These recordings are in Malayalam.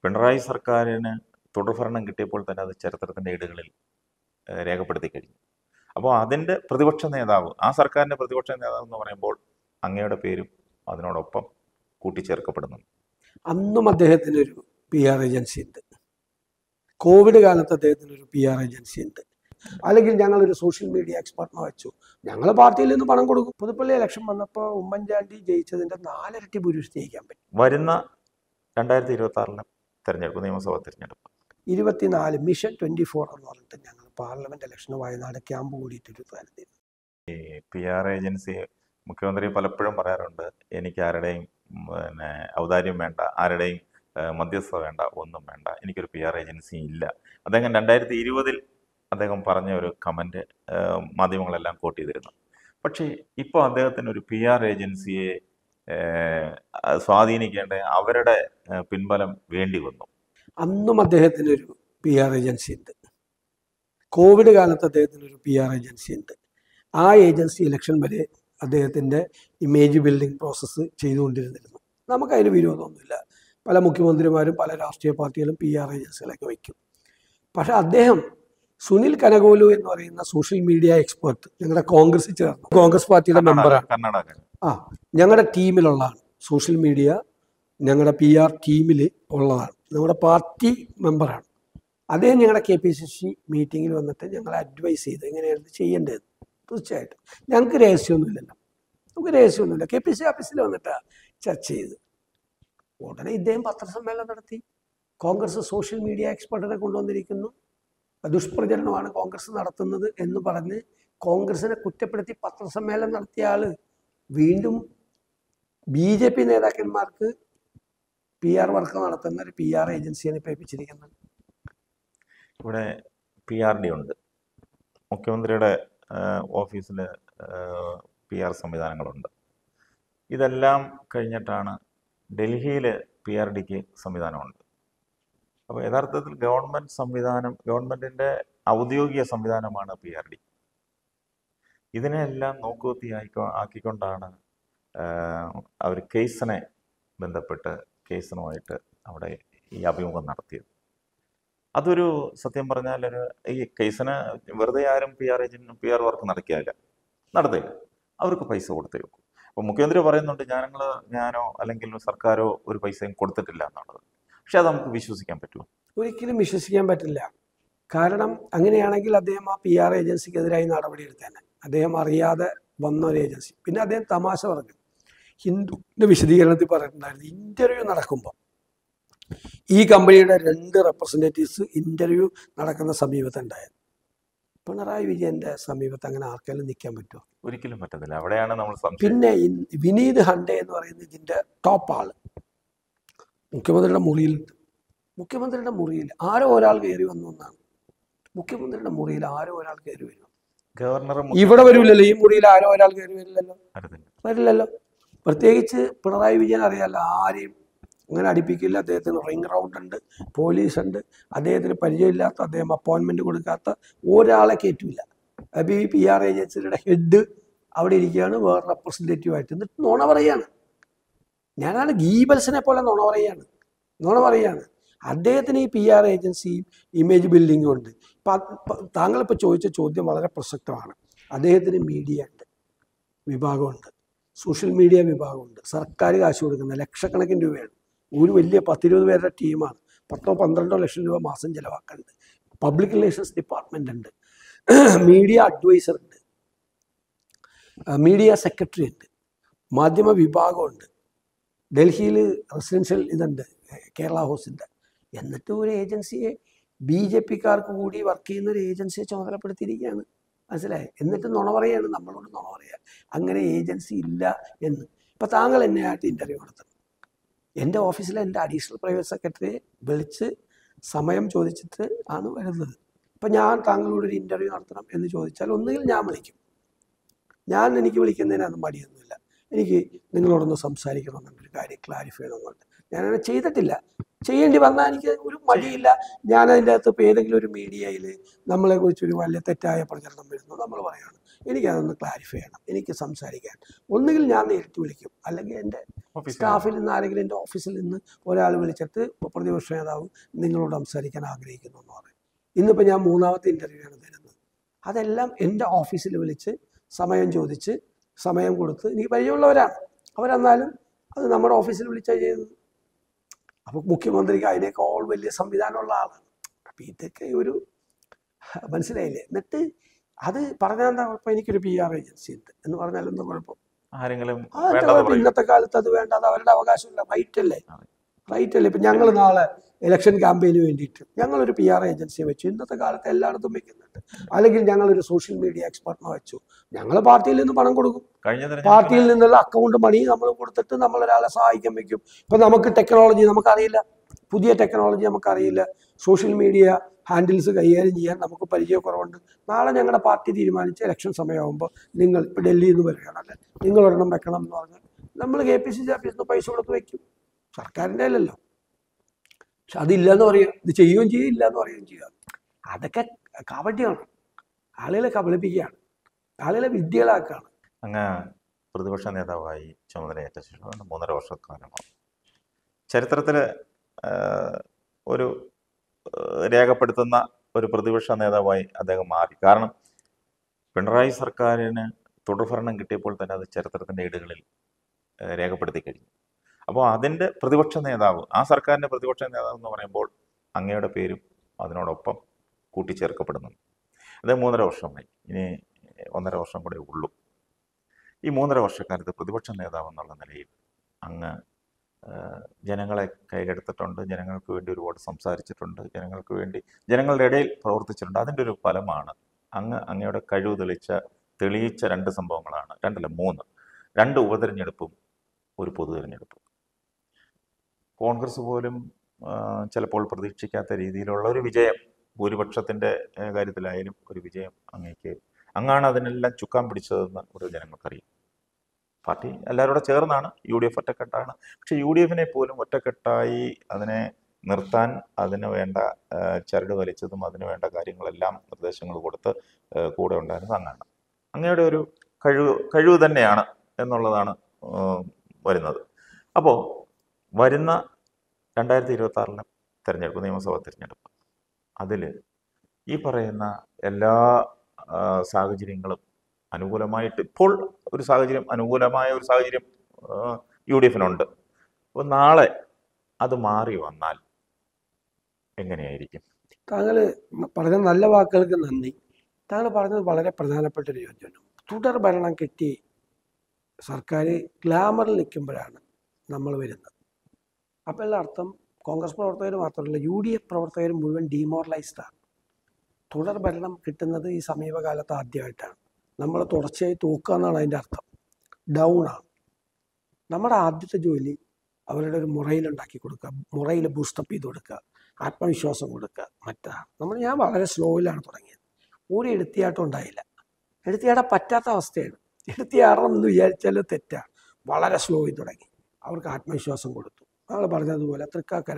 പിണറായി സർക്കാരിന് തുടർഭരണം കിട്ടിയപ്പോൾ തന്നെ അത് ചരിത്രത്തിൻ്റെ ഏടുകളിൽ രേഖപ്പെടുത്തി കഴിഞ്ഞു. അപ്പോൾ അതിൻ്റെ പ്രതിപക്ഷ നേതാവ്, ആ സർക്കാരിൻ്റെ പ്രതിപക്ഷ നേതാവ് എന്ന് പറയുമ്പോൾ അങ്ങയുടെ പേരും അതിനോടൊപ്പം കൂട്ടിച്ചേർക്കപ്പെടുന്നു. അന്നും അദ്ദേഹത്തിനൊരു PR ഏജൻസി ഉണ്ട്. കോവിഡ് കാലത്ത് അദ്ദേഹത്തിനൊരു PR ഏജൻസി ഉണ്ട്. അല്ലെങ്കിൽ ഞങ്ങളൊരു സോഷ്യൽ മീഡിയ എക്സ്പെർട്ടിനെ വെച്ചു. ഞങ്ങൾ പാർട്ടിയിൽ നിന്ന് പണം കൊടുക്കും. പുതുപ്പള്ളി ഇലക്ഷൻ വന്നപ്പോൾ ഉമ്മൻചാണ്ടി ജയിച്ചതിൻ്റെ 4 ഇരട്ടി ഭൂരിപക്ഷം ജയിക്കാൻ പറ്റും. വരുന്ന 2026 തെരഞ്ഞെടുപ്പ്, നിയമസഭാ തെരഞ്ഞെടുപ്പ് 24 മിഷൻ 24 എന്ന് പറഞ്ഞിട്ട് ഞങ്ങൾ പാർലമെന്റ് ഇലക്ഷന് വയനാട് ക്യാമ്പ് കൂടിയിട്ടൊരു സ്ഥലത്ത്. ഈ PR ഏജൻസി മുഖ്യമന്ത്രി പലപ്പോഴും പറയാറുണ്ട്, എനിക്ക് ആരുടെയും ഔദാര്യം വേണ്ട, ആരുടെയും മധ്യസ്ഥത വേണ്ട, ഒന്നും വേണ്ട, എനിക്കൊരു PR ഏജൻസി ഇല്ല. അദ്ദേഹം 2020 അദ്ദേഹം പറഞ്ഞ ഒരു കമൻറ്റ് മാധ്യമങ്ങളെല്ലാം കോട്ട് ചെയ്തിരുന്നു. പക്ഷേ ഇപ്പോൾ അദ്ദേഹത്തിന് ഒരു PR ഏജൻസിയെ സ്വാധീനിക്കേണ്ട അവരുടെ പിൻബലം വേണ്ടി വന്നു. അന്നും അദ്ദേഹത്തിനൊരു PR ഏജൻസി ഉണ്ട്. കോവിഡ് കാലത്ത് അദ്ദേഹത്തിനൊരു PR ഏജൻസി ഉണ്ട്. ആ ഏജൻസി ഇലക്ഷൻ വരെ അദ്ദേഹത്തിൻ്റെ ഇമേജ് ബിൽഡിംഗ് പ്രോസസ്സ് ചെയ്തുകൊണ്ടിരുന്നിരുന്നു. നമുക്കതിന് വിരോധമൊന്നുമില്ല. പല മുഖ്യമന്ത്രിമാരും പല രാഷ്ട്രീയ പാർട്ടികളും PR ഏജൻസികളൊക്കെ വയ്ക്കും. പക്ഷെ അദ്ദേഹം സുനിൽ കനകോലു എന്ന് പറയുന്ന സോഷ്യൽ മീഡിയ എക്സ്പെർട്ട് ഞങ്ങളുടെ കോൺഗ്രസിൽ ചേർന്നു, കോൺഗ്രസ് പാർട്ടിയുടെ മെമ്പറാണ്. ഞങ്ങളുടെ ടീമിലുള്ളതാണ്. സോഷ്യൽ മീഡിയ ഞങ്ങളുടെ PR ടീമിൽ ഉള്ളതാണ്. നമ്മുടെ പാർട്ടി മെമ്പറാണ്. അദ്ദേഹം ഞങ്ങളുടെ KPCC മീറ്റിങ്ങിൽ വന്നിട്ട് ഞങ്ങളെ അഡ്വൈസ് ചെയ്ത് എങ്ങനെയാണ് ചെയ്യേണ്ടത്. തീർച്ചയായിട്ടും ഞങ്ങൾക്ക് രഹസ്യമൊന്നുമില്ലല്ലോ, നമുക്ക് രഹസ്യമൊന്നുമില്ല. KPCC ഓഫീസിൽ വന്നിട്ട് ചർച്ച ചെയ്ത് ഉടനെ ഇദ്ദേഹം പത്രസമ്മേളനം നടത്തി. കോൺഗ്രസ് സോഷ്യൽ മീഡിയ എക്സ്പെർട്ടിനെ കൊണ്ടുവന്നിരിക്കുന്നു, ദുഷ്പ്രചരണമാണ് കോൺഗ്രസ് നടത്തുന്നത് എന്ന് പറഞ്ഞ് കോൺഗ്രസിനെ കുറ്റപ്പെടുത്തി പത്രസമ്മേളനം നടത്തിയ ആള് വീണ്ടും BJP നേതാക്കന്മാർക്ക് PR വർക്ക് നടത്തുന്ന ഒരു PR ഏജൻസിയാണ് ഇപ്പോൾ ഏൽപ്പിച്ചിരിക്കുന്നത്. ഇവിടെ PRD ഉണ്ട്, മുഖ്യമന്ത്രിയുടെ ഓഫീസിൽ PR സംവിധാനങ്ങളുണ്ട്. ഇതെല്ലാം കഴിഞ്ഞിട്ടാണ് ഡൽഹിയിൽ PRDക്ക് സംവിധാനമുണ്ട്. അപ്പോൾ യഥാർത്ഥത്തിൽ ഗവൺമെൻറ്റിൻ്റെ ഔദ്യോഗിക സംവിധാനമാണ് PRD. ഇതിനെല്ലാം നോക്കുകുത്തി ആക്കിക്കൊണ്ടാണ് അവർ കേസിനെ ബന്ധപ്പെട്ട് കേസിനുമായിട്ട് അവിടെ ഈ അഭിമുഖം നടത്തിയത്. അതൊരു സത്യം പറഞ്ഞാൽ ഈ കേസിന് വെറുതെ ആരും PR വർക്ക് നടത്തില്ല, അവർക്ക് പൈസ കൊടുത്തേ വെക്കും. അപ്പോൾ മുഖ്യമന്ത്രി പറയുന്നുണ്ട് ഞാനോ അല്ലെങ്കിൽ സർക്കാരോ ഒരു പൈസയും കൊടുത്തിട്ടില്ല എന്നുള്ളത്. പക്ഷെ അത് നമുക്ക് വിശ്വസിക്കാൻ പറ്റുമോ? ഒരിക്കലും വിശ്വസിക്കാൻ പറ്റില്ല. കാരണം അങ്ങനെയാണെങ്കിൽ അദ്ദേഹം ആ PR ഏജൻസിക്കെതിരായി നടപടിയെടുത്തേനെ. അദ്ദേഹം അറിയാതെ വന്ന ഒരു ഏജൻസി. പിന്നെ അദ്ദേഹം തമാശ പറഞ്ഞു, ഹിന്ദുവിൻ്റെ വിശദീകരണത്തിൽ പറഞ്ഞിട്ടുണ്ടായിരുന്നു, ഇൻ്റർവ്യൂ നടക്കുമ്പോൾ ഈ കമ്പനിയുടെ 2 റെപ്രസെൻറ്റേറ്റീവ്സ് ഇൻ്റർവ്യൂ നടക്കുന്ന സമീപത്തുണ്ടായത്. പിണറായി വിജയൻ്റെ സമീപത്ത് അങ്ങനെ ആർക്കെങ്കിലും നിൽക്കാൻ പറ്റുമോ? ഒരിക്കലും പറ്റത്തില്ല. അവിടെയാണ് നമ്മൾ. പിന്നെ വിനീത് ഹണ്ടെ എന്ന് പറയുന്ന ഇതിൻ്റെ ടോപ്പ് ആള് മുഖ്യമന്ത്രിയുടെ മുറിയിലുണ്ട്. മുഖ്യമന്ത്രിയുടെ മുറിയിൽ ആരോ ഒരാൾ കയറി വന്നു എന്നാണ്. മുഖ്യമന്ത്രിയുടെ മുറിയിൽ ആരോ ഒരാൾ കയറി വരും. ഗവർണർ ഇവിടെ വരില്ലല്ലോ, ഈ മുറിയിൽ ആരോ ഒരാൾ കയറി വരില്ലല്ലോ. പ്രത്യേകിച്ച് പിണറായി വിജയൻ അറിയാമല്ലോ, ആരെയും അങ്ങനെ അടുപ്പിക്കില്ല. അദ്ദേഹത്തിന് റിംഗ് റൗണ്ട് ഉണ്ട്, പോലീസ് ഉണ്ട്. അദ്ദേഹത്തിന് പരിചയമില്ലാത്ത, അദ്ദേഹം അപ്പോയിൻമെൻറ്റ് കൊടുക്കാത്ത ഒരാളെ കയറ്റില്ല. അപ്പോൾ ഈ PR ഏജൻസിയുടെ ഹെഡ് അവിടെ ഇരിക്കുകയാണ് വേറെ റെപ്രസെൻറ്റേറ്റീവായിട്ട്. എന്നിട്ട് നുണ പറയുകയാണ്. ഞാനാണ് ഗീബൽസിനെ പോലെ നുണ പറയുകയാണ്. അദ്ദേഹത്തിന് ഈ PR ഏജൻസിയും ഇമേജ് ബിൽഡിങ്ങും ഉണ്ട്. താങ്കളിപ്പോൾ ചോദിച്ച ചോദ്യം വളരെ പ്രസക്തമാണ്. അദ്ദേഹത്തിന് മീഡിയ ഉണ്ട്, വിഭാഗമുണ്ട്, സോഷ്യൽ മീഡിയ വിഭാഗമുണ്ട്. സർക്കാർ കാശ് കൊടുക്കുന്ന ലക്ഷക്കണക്കിന് രൂപയാണ്. ഒരു വലിയ 10-20 പേരുടെ ടീമാണ്. 10-12 ലക്ഷം രൂപ മാസം ചിലവാക്കുന്നുണ്ട്. പബ്ലിക് റിലേഷൻസ് ഡിപ്പാർട്ട്മെൻ്റ് ഉണ്ട്, മീഡിയ അഡ്വൈസർ ഉണ്ട്, മീഡിയ സെക്രട്ടറി ഉണ്ട്, മാധ്യമ വിഭാഗമുണ്ട്. ഡൽഹിയിൽ റെസിഡൻഷ്യൽ ഇതുണ്ട്, കേരള ഹൗസിൻ്റെ. എന്നിട്ട് ഒരു ഏജൻസിയെ BJPക്കാർക്ക് കൂടി വർക്ക് ചെയ്യുന്ന ഒരു ഏജൻസിയെ ചുമതലപ്പെടുത്തിയിരിക്കുകയാണ്. മനസ്സിലായി? എന്നിട്ട് നുണ പറയുകയാണ്, നമ്മളോട് നുണ പറയുക, അങ്ങനെ ഏജൻസി ഇല്ല എന്ന്. ഇപ്പം താങ്കൾ എന്നെ ആയിട്ട് ഇൻ്റർവ്യൂ നടത്തണം. എൻ്റെ ഓഫീസിലെ എൻ്റെ അഡീഷണൽ പ്രൈവറ്റ് സെക്രട്ടറിയെ വിളിച്ച് സമയം ചോദിച്ചിട്ട് ആണ് വരുന്നത്. ഇപ്പം ഞാൻ താങ്കളോടൊരു ഇൻ്റർവ്യൂ നടത്തണം എന്ന് ചോദിച്ചാൽ ഒന്നുകിൽ ഞാൻ വിളിക്കും. എനിക്ക് വിളിക്കുന്നതിനകത്ത് മടിയൊന്നുമില്ല. എനിക്ക് നിങ്ങളോടൊന്ന് സംസാരിക്കണമെന്നൊരു കാര്യം ക്ലാരിഫൈ ചെയ്യണമെന്നുണ്ട്. ഞാനങ്ങനെ ചെയ്തിട്ടില്ല. ചെയ്യേണ്ടി വന്നാൽ എനിക്ക് ഒരു മടിയില്ല. ഞാനതിൻ്റെ അകത്ത് ഇപ്പോൾ ഏതെങ്കിലും ഒരു മീഡിയയിൽ നമ്മളെക്കുറിച്ചൊരു വലിയ തെറ്റായ പ്രചരണം വരുന്നു, നമ്മൾ പറയുകയാണ് എനിക്കതൊന്ന് ക്ലാരിഫൈ ചെയ്യണം, എനിക്ക് സംസാരിക്കാൻ. ഒന്നുകിൽ ഞാൻ നേരിട്ട് വിളിക്കും, അല്ലെങ്കിൽ എൻ്റെ സ്റ്റാഫിൽ നിന്ന് ആരെങ്കിലും, എൻ്റെ ഓഫീസിൽ നിന്ന് ഒരാൾ വിളിച്ചിട്ട് പ്രതിപക്ഷ നേതാവ് നിങ്ങളോട് സംസാരിക്കാൻ ആഗ്രഹിക്കുന്നു എന്ന് പറയും. ഇന്നിപ്പോൾ ഞാൻ 3ാമത്തെ ഇൻ്റർവ്യൂ ആണ് തരുന്നത്. അതെല്ലാം എൻ്റെ ഓഫീസിൽ വിളിച്ച് സമയം ചോദിച്ച് സമയം കൊടുത്ത് എനിക്ക് പരിചയമുള്ളവരാണ് അവരെന്നാലും അത് നമ്മുടെ ഓഫീസിൽ വിളിച്ചാൽ ചെയ്തത്. അപ്പോൾ മുഖ്യമന്ത്രിക്ക് അതിനേക്കാൾ വലിയ സംവിധാനമുള്ള ആളാണ്. അപ്പം ഇതൊക്കെ ഒരു മനസ്സിലായില്ലേ? എന്നിട്ട് അത് പറഞ്ഞാൽ എന്താ കുഴപ്പം? എനിക്കൊരു PR ഏജൻസി ഉണ്ട് എന്ന് പറഞ്ഞാൽ എന്താ കുഴപ്പം? ഇന്നത്തെ കാലത്ത് അത് വേണ്ട, അത് അവരുടെ അവകാശമില്ല. റൈറ്റ് അല്ലേ? ഇപ്പം ഞങ്ങൾ നാളെ ഇലക്ഷൻ ക്യാമ്പയിന് വേണ്ടിയിട്ട് ഞങ്ങളൊരു PR ഏജൻസിയെ വെച്ചു. ഇന്നത്തെ കാലത്ത് എല്ലായിടത്തും വെക്കുന്നുണ്ട്. അല്ലെങ്കിൽ ഞങ്ങളൊരു സോഷ്യൽ മീഡിയ എക്സ്പെർട്ടിനെ വെച്ചു. ഞങ്ങൾ പാർട്ടിയിൽ നിന്ന് പണം കൊടുക്കും, പാർട്ടിയിൽ നിന്നുള്ള അക്കൗണ്ട് മണി നമ്മൾ കൊടുത്തിട്ട് നമ്മളൊരാളെ സഹായിക്കാൻ വെക്കും. ഇപ്പം നമുക്ക് ടെക്നോളജി നമുക്കറിയില്ല, പുതിയ ടെക്നോളജി നമുക്കറിയില്ല, സോഷ്യൽ മീഡിയ ഹാൻഡിൽസ് കൈകാര്യം ചെയ്യാൻ നമുക്ക് പരിചയക്കുറവുണ്ട്. നാളെ ഞങ്ങളുടെ പാർട്ടി തീരുമാനിച്ച് ഇലക്ഷൻ സമയമാകുമ്പോൾ നിങ്ങൾ ഇപ്പോൾ ഡൽഹിയിൽ നിന്ന് വരികയാണല്ലേ, നിങ്ങൾ ഒരെണ്ണം വെക്കണം എന്ന് പറഞ്ഞാൽ നമ്മൾ KPCC ഓഫീസിൽ നിന്ന് പൈസ കൊടുത്ത് വയ്ക്കും. സർക്കാരിൻ്റെ അല്ലല്ലോ. പക്ഷെ അതില്ലെന്ന് പറയുക, ഇത് ചെയ്യുകയും ചെയ്യും, ഇല്ല എന്ന് പറയുകയും ചെയ്യുക. അതൊക്കെ കവടിയാണ്, ആളുകളെ കബളിപ്പിക്കുകയാണ്, ആളുകളെ വിദ്യകളാക്കുകയാണ്. അങ്ങ് പ്രതിപക്ഷ നേതാവായി ചുമതലയേറ്റ ശേഷം 3.5 വർഷക്കാലമാണ് ചരിത്രത്തിൽ ഒരു രേഖപ്പെടുത്തുന്ന ഒരു പ്രതിപക്ഷ നേതാവായി അദ്ദേഹം മാറി. കാരണം പിണറായി സർക്കാരിന് തുടർഭരണം കിട്ടിയപ്പോൾ തന്നെ അത് ചരിത്രത്തിൻ്റെ ഏടുകളിൽ രേഖപ്പെടുത്തി കഴിഞ്ഞു. അപ്പോൾ അതിൻ്റെ പ്രതിപക്ഷ നേതാവ്, ആ സർക്കാരിൻ്റെ പ്രതിപക്ഷ നേതാവ് എന്ന് പറയുമ്പോൾ അങ്ങയുടെ പേരും അതിനോടൊപ്പം കൂട്ടിച്ചേർക്കപ്പെടുന്നു. അത് 3.5 വർഷമായി, ഇനി 1.5 വർഷം കൂടെ ഉള്ളൂ. ഈ 3.5 വർഷക്കാലത്ത് പ്രതിപക്ഷ നേതാവ് എന്നുള്ള നിലയിൽ അങ്ങ് ജനങ്ങളെ കയ്യിലെടുത്തിട്ടുണ്ട്, ജനങ്ങൾക്ക് വേണ്ടി ഒരുപാട് സംസാരിച്ചിട്ടുണ്ട്, ജനങ്ങൾക്ക് വേണ്ടി ജനങ്ങളുടെ ഇടയിൽ പ്രവർത്തിച്ചിട്ടുണ്ട്. അതിൻ്റെ ഒരു ഫലമാണ് അങ്ങയുടെ കഴിവ് തെളിയിച്ച 2 സംഭവങ്ങളാണ്, 2 ഉപതെരഞ്ഞെടുപ്പും ഒരു പൊതു തെരഞ്ഞെടുപ്പും. കോൺഗ്രസ് പോലും ചിലപ്പോൾ പ്രതീക്ഷിക്കാത്ത രീതിയിലുള്ള ഒരു വിജയം, ഭൂരിപക്ഷത്തിൻ്റെ കാര്യത്തിലായാലും ഒരു വിജയം അങ്ങാണ് അതിനെല്ലാം ചുക്കാൻ പിടിച്ചതെന്ന് ഒരു ജനങ്ങൾക്കറിയാം. പാർട്ടി എല്ലാവരോടും ചേർന്നാണ്, UDF ഒറ്റക്കെട്ടാണ്. പക്ഷെ UDFനെ പോലും ഒറ്റക്കെട്ടായി അതിനെ നിർത്താൻ അതിന് വേണ്ട ചരട് വലിച്ചതും അതിന് വേണ്ട കാര്യങ്ങളെല്ലാം നിർദ്ദേശങ്ങൾ കൊടുത്ത് കൂടെ ഉണ്ടായിരുന്നത് അങ്ങയുടെ ഒരു കഴിവ് തന്നെയാണ് എന്നുള്ളതാണ് വരുന്നത്. അപ്പോൾ വരുന്ന 2026 തെരഞ്ഞെടുപ്പ്, നിയമസഭാ തെരഞ്ഞെടുപ്പ്, അതിൽ ഈ പറയുന്ന എല്ലാ സാഹചര്യങ്ങളും അനുകൂലമായിട്ട് ഇപ്പോൾ ഒരു സാഹചര്യം, അനുകൂലമായ ഒരു സാഹചര്യം UDFനുണ്ട്. അപ്പോൾ നാളെ അത് മാറി വന്നാൽ എങ്ങനെയായിരിക്കും? താങ്കൾ പറഞ്ഞ നല്ല വാക്കുകൾക്ക് നന്ദി. താങ്കൾ പറഞ്ഞത് വളരെ പ്രധാനപ്പെട്ടൊരു യോജന. തുടർ ഭരണം കിട്ടി സർക്കാർ ഗ്ലാമറിൽ നിൽക്കുമ്പോഴാണ് നമ്മൾ വരുന്നത്. അപ്പോൾ ഉള്ള അർത്ഥം കോൺഗ്രസ് പ്രവർത്തകർ മാത്രമല്ല, UDF പ്രവർത്തകർ മുഴുവൻ ഡീമോറലൈസ്ഡാണ്. തുടർ ഭരണം കിട്ടുന്നത് ഈ സമീപകാലത്ത് ആദ്യമായിട്ടാണ്. നമ്മൾ തുടർച്ചയായി തോക്കുക എന്നാണ് അതിൻ്റെ അർത്ഥം. ഡൗണാണ്. നമ്മുടെ ആദ്യത്തെ ജോലി അവരുടെ ഒരു മുറയിലുണ്ടാക്കി കൊടുക്കുക, മുറയിൽ ബൂസ്റ്റപ്പ് ചെയ്ത് കൊടുക്കുക, ആത്മവിശ്വാസം കൊടുക്കുക. ഞാൻ വളരെ സ്ലോയിലാണ് തുടങ്ങിയത്. ഒരു എടുത്തിയാട്ടം ഉണ്ടായില്ല. എടുത്തിയാടാൻ പറ്റാത്ത അവസ്ഥയാണ്. എടുത്തിയാടണം എന്ന് വിചാരിച്ചാൽ തെറ്റാണ്. വളരെ സ്ലോയിൽ തുടങ്ങി. അവർക്ക് ആത്മവിശ്വാസം കൊടുത്തു. നമ്മൾ പറഞ്ഞതുപോലെ തൃക്കാക്കര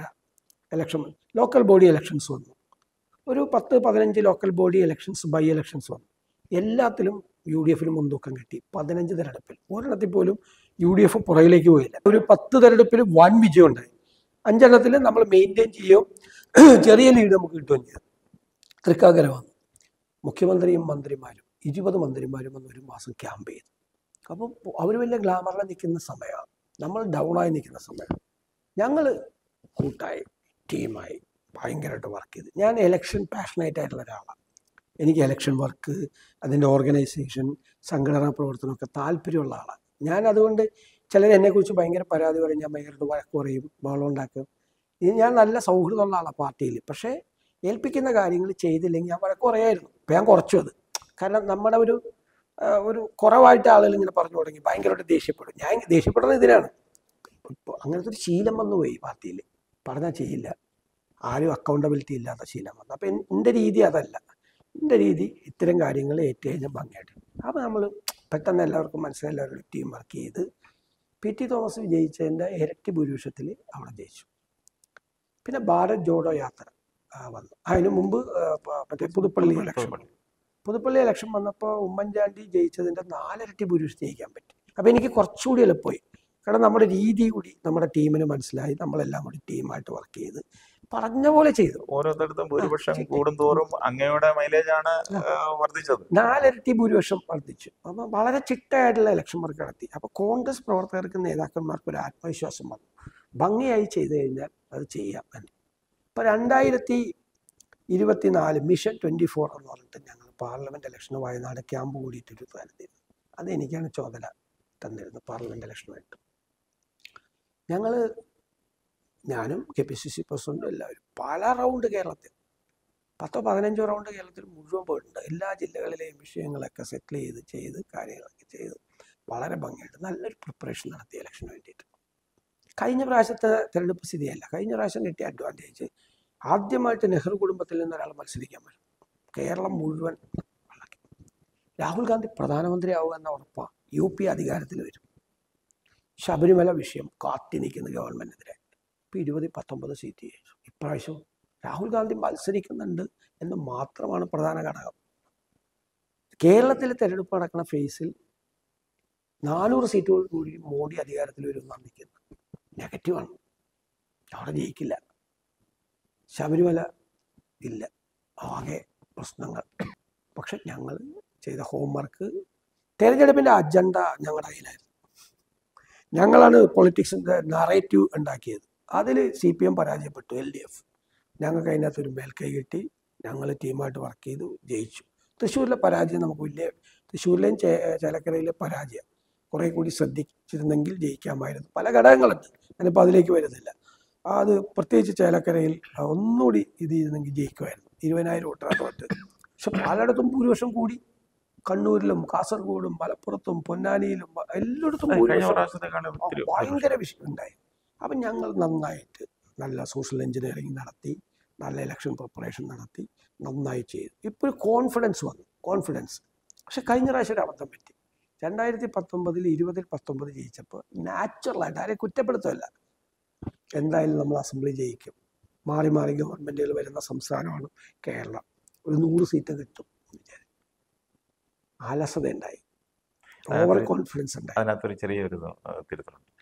ലോക്കൽ ബോഡി ഇലക്ഷൻസ് വന്നു. ഒരു 10-15 local body elections, by elections വന്നു. എല്ലാത്തിലും UDFന് മുൻതൂക്കം കിട്ടി. 15 തെരഞ്ഞെടുപ്പിൽ ഒരെണ്ണത്തിൽ പോലും UDF പുറകിലേക്ക് പോയില്ല. ഒരു 10 തെരഞ്ഞെടുപ്പിൽ വൻ വിജയം ഉണ്ടായി. 5 എണ്ണത്തിൽ നമ്മൾ മെയിൻറ്റെയിൻ ചെയ്യുകയും ചെറിയ ലീഡ് നമുക്ക് കിട്ടുകയും ചെയ്തു. തൃക്കാക്കര വന്നു. മുഖ്യമന്ത്രിയും മന്ത്രിമാരും 20 മന്ത്രിമാരും വന്ന് 1 മാസം ക്യാമ്പ് ചെയ്തു. അപ്പം അവർ വലിയ ഗ്ലാമറിൽ നിൽക്കുന്ന സമയമാണ്, നമ്മൾ ഡൗണായി നിൽക്കുന്ന സമയം. ഞങ്ങൾ കൂട്ടായി ടീമായി ഭയങ്കരമായിട്ട് വർക്ക് ചെയ്ത്. ഞാൻ ഇലക്ഷൻ പാഷനേറ്റ് ആയിട്ടുള്ള ഒരാളാണ്. എനിക്ക് ഇലക്ഷൻ വർക്ക്, അതിൻ്റെ ഓർഗനൈസേഷൻ, സംഘടനാ പ്രവർത്തനമൊക്കെ താല്പര്യമുള്ള ആളാണ് ഞാൻ. അതുകൊണ്ട് ചിലർ എന്നെക്കുറിച്ച് ഭയങ്കര പരാതി പറയും, ഞാൻ ഭയങ്കരമായിട്ട് വഴക്ക് പറയും, ബഹളം ഉണ്ടാക്കും. ഞാൻ നല്ല സൗഹൃദമുള്ള ആളാണ് പാർട്ടിയിൽ. പക്ഷേ ഏൽപ്പിക്കുന്ന കാര്യങ്ങൾ ചെയ്തില്ലെങ്കിൽ ഞാൻ വഴക്ക് പറയായിരുന്നു. ഇപ്പം ഞാൻ കുറച്ചു അത്. കാരണം നമ്മുടെ ഒരു കുറവായിട്ട് ആളുകൾ ഇങ്ങനെ പറഞ്ഞു തുടങ്ങി, ഭയങ്കരമായിട്ട് ദേഷ്യപ്പെടും. ഞാൻ ദേഷ്യപ്പെടുന്നത് ഇതിനാണ്. ഇപ്പോൾ അങ്ങനത്തെ ഒരു ശീലം വന്നു പോയി പാർട്ടിയിൽ. പറഞ്ഞാൽ ചെയ്യില്ല, ആരും അക്കൗണ്ടബിലിറ്റി ഇല്ലാത്ത ശീലം വന്നു. അപ്പം എൻ്റെ രീതി അതല്ല. എൻ്റെ രീതി ഇത്തരം കാര്യങ്ങൾ ഏറ്റു കഴിഞ്ഞാൽ ഭംഗിയായിട്ട്. അപ്പോൾ നമ്മൾ പെട്ടെന്ന് എല്ലാവർക്കും മനസ്സിലായി, എല്ലാവരും ടീം വർക്ക് ചെയ്ത് PT തോമസ് വിജയിച്ചതിൻ്റെ ഇരട്ടി ഭൂരിപക്ഷത്തിൽ അവിടെ ജയിച്ചു. പിന്നെ ഭാരത് ജോഡോ യാത്ര വന്നു. അതിന് മുമ്പ് മറ്റേ പുതുപ്പള്ളി ഇലക്ഷൻ പുതുപ്പള്ളി ഇലക്ഷൻ വന്നപ്പോൾ ഉമ്മൻചാണ്ടി ജയിച്ചതിൻ്റെ 4 ഇരട്ടി ഭൂരിപക്ഷം ജയിക്കാൻ പറ്റി. അപ്പോൾ എനിക്ക് കുറച്ചുകൂടി എളുപ്പമായി. കാരണം നമ്മുടെ രീതി കൂടി നമ്മുടെ ടീമിന് മനസ്സിലായി. നമ്മളെല്ലാം കൂടി ടീമായിട്ട് വർക്ക് ചെയ്ത് പറഞ്ഞ പോലെ ചെയ്തു. ഓരോരുത്തർക്കും ഭൂരിപക്ഷം കൂടുന്തോറും അങ്ങയുടെ മൈലേജാണ് വർദ്ധിച്ചത്. 4 ഇരട്ടി ഭൂരിപക്ഷം വർദ്ധിച്ചു. അപ്പം വളരെ ചിട്ടയായിട്ടുള്ള ഇലക്ഷൻ വർക്ക് നടത്തി. അപ്പോൾ കോൺഗ്രസ് പ്രവർത്തകർക്ക് നേതാക്കന്മാർക്ക് ഒരു ആത്മവിശ്വാസം വന്നു. ഭംഗിയായി ചെയ്തു കഴിഞ്ഞാൽ അത് ചെയ്യാം എന്ന്. ഇപ്പോൾ 2024 മിഷൻ 24 എന്ന് പറഞ്ഞിട്ട് ഞങ്ങൾ പാർലമെൻറ്റ് ഇലക്ഷന് വയനാട് ക്യാമ്പ് കൂടിയിട്ടൊരു തരത്തിരുന്നു. അതെനിക്കാണ് ചുമതല തന്നിരുന്നത് പാർലമെൻറ്റ് ഇലക്ഷനുമായിട്ട്. ഞാനും KPCC പ്രസിഡന്റും എല്ലാവരും പല റൗണ്ട് കേരളത്തിൽ 10-15 റൗണ്ട് കേരളത്തിൽ മുഴുവൻ പോയിട്ടുണ്ട്. എല്ലാ ജില്ലകളിലെയും വിഷയങ്ങളൊക്കെ സെറ്റിൽ ചെയ്ത് കാര്യങ്ങളൊക്കെ ചെയ്ത് വളരെ ഭംഗിയായിട്ട് നല്ലൊരു പ്രിപ്പറേഷൻ നടത്തി ഇലക്ഷന് വേണ്ടിയിട്ട്. കഴിഞ്ഞ പ്രാവശ്യത്തെ തിരഞ്ഞെടുപ്പ് സ്ഥിതിയല്ല. കഴിഞ്ഞ പ്രാവശ്യം കിട്ടിയ അഡ്വാൻറ്റേജ് ആദ്യമായിട്ട് നെഹ്റു കുടുംബത്തിൽ നിന്ന് ഒരാൾ മത്സരിക്കാൻ പറ്റും. കേരളം മുഴുവൻ വളക്കി. രാഹുൽ ഗാന്ധി പ്രധാനമന്ത്രിയാവുക എന്ന ഉറപ്പാണ്. UP അധികാരത്തിൽ വരും. ശബരിമല വിഷയം കാത്തി നിൽക്കുന്ന ഗവൺമെൻറ്റിനെതിരെ ഇപ്പോൾ 20-19 സീറ്റ് ജയിച്ചു. ഇപ്രാവശ്യം രാഹുൽ ഗാന്ധി മത്സരിക്കുന്നുണ്ട് എന്ന് മാത്രമാണ് പ്രധാന ഘടകം. കേരളത്തിൽ തിരഞ്ഞെടുപ്പ് നടക്കുന്ന ഫേസിൽ 400 സീറ്റുകൾ കൂടി മോഡി അധികാരത്തിൽ വരുമെന്നാണ് നിൽക്കുന്നത്. നെഗറ്റീവാണ്. അവിടെ ജയിക്കില്ല. ശബരിമല ഇല്ല. ആകെ പ്രശ്നങ്ങൾ. പക്ഷെ ഞങ്ങൾ ചെയ്ത ഹോംവർക്ക്, തെരഞ്ഞെടുപ്പിൻ്റെ അജണ്ട ഞങ്ങളുടെ കയ്യിലായിരുന്നു. ഞങ്ങളാണ് പൊളിറ്റിക്സിൻ്റെ നറേറ്റീവ് ഉണ്ടാക്കിയത്. അതിൽ CPM പരാജയപ്പെട്ടു. LDF ഞങ്ങൾക്ക് അതിനകത്തൊരു മേൽക്കൈ കിട്ടി. ഞങ്ങൾ ടീമായിട്ട് വർക്ക് ചെയ്തു, ജയിച്ചു. തൃശ്ശൂരിലെ പരാജയം നമുക്ക് വലിയ, തൃശ്ശൂരിലെയും ചേലക്കരയിലെ പരാജയം കുറേ കൂടി ശ്രദ്ധിച്ചിരുന്നെങ്കിൽ ജയിക്കാമായിരുന്നു. പല ഘടകങ്ങളുണ്ട്, ഞാനിപ്പോൾ അതിലേക്ക് വരുന്നില്ല. അത് പ്രത്യേകിച്ച് ചേലക്കരയിൽ ഒന്നുകൂടി ഇത് ചെയ്തെങ്കിൽ ജയിക്കുമായിരുന്നു. 20,000 വോട്ടാണ് തോറ്റ്. പക്ഷെ പലയിടത്തും ഭൂരിപക്ഷം കൂടി. കണ്ണൂരിലും കാസർഗോഡും മലപ്പുറത്തും പൊന്നാനിയിലും എല്ലായിടത്തും ഭയങ്കര വിഷയം ഉണ്ടായി. അപ്പം ഞങ്ങൾ നന്നായിട്ട് നല്ല സോഷ്യൽ എഞ്ചിനീയറിംഗ് നടത്തി, നല്ല ഇലക്ഷൻ പ്രിപ്പറേഷൻ നടത്തി, നന്നായി ചെയ്തു. ഇപ്പോൾ ഒരു കോൺഫിഡൻസ് വന്നു. പക്ഷെ കഴിഞ്ഞ പ്രാവശ്യം ഒരു അബദ്ധം പറ്റി. 2019 2019 ജയിച്ചപ്പോൾ നാച്ചുറലായിട്ട് ആരെയും കുറ്റപ്പെടുത്തല്ല. എന്തായാലും നമ്മൾ അസംബ്ലി ജയിക്കും, മാറി മാറി ഗവൺമെൻറ്റുകൾ വരുന്ന സംസ്ഥാനമാണ് കേരളം, ഒരു 100 സീറ്റ് കിട്ടും. അലസത ഉണ്ടായി, ഓവർ കോൺഫിഡൻസ് ഉണ്ടായി. അതിനകത്തൊരു ചെറിയൊരു തിരുത്തലുണ്ട്.